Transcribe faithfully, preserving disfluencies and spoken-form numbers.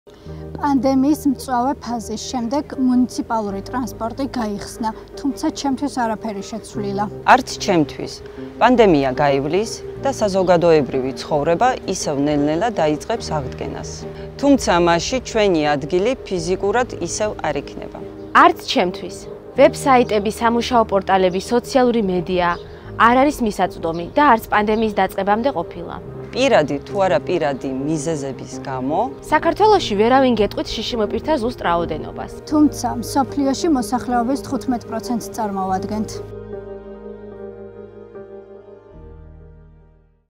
პანდემიის მწვავე ფაზის შემდეგ მუნიციპალური ტრანსპორტი გაიხსნა, თუმცა ჩემთვის არაფერი შეცვლილა. არც ჩემთვის. პანდემია გაივლის და საზოგადოებრივი ცხოვრება ისევ ნელ-ნელა დაიწყებს აღდგენას. თუმცა მასში ჩვენი ადგილი ფიზიკურად ისევ არ იქნება. არც ჩემთვის. ვებსაიტები, სამუშაო პორტალები, სოციალური მედია არ არის მისაწვდომი და არც პანდემიის დაწყებამდე ყოფილა. პირადი თუ არა პირადი მიზეზების გამო საქართველოში ვერავინ გეტყვით შიშიმოპირთა ზუსტ რაოდენობას. თუმცა მსოფლიოში მოსახლეობის თხუთმეტ პროცენტს წარმოვადგენთ.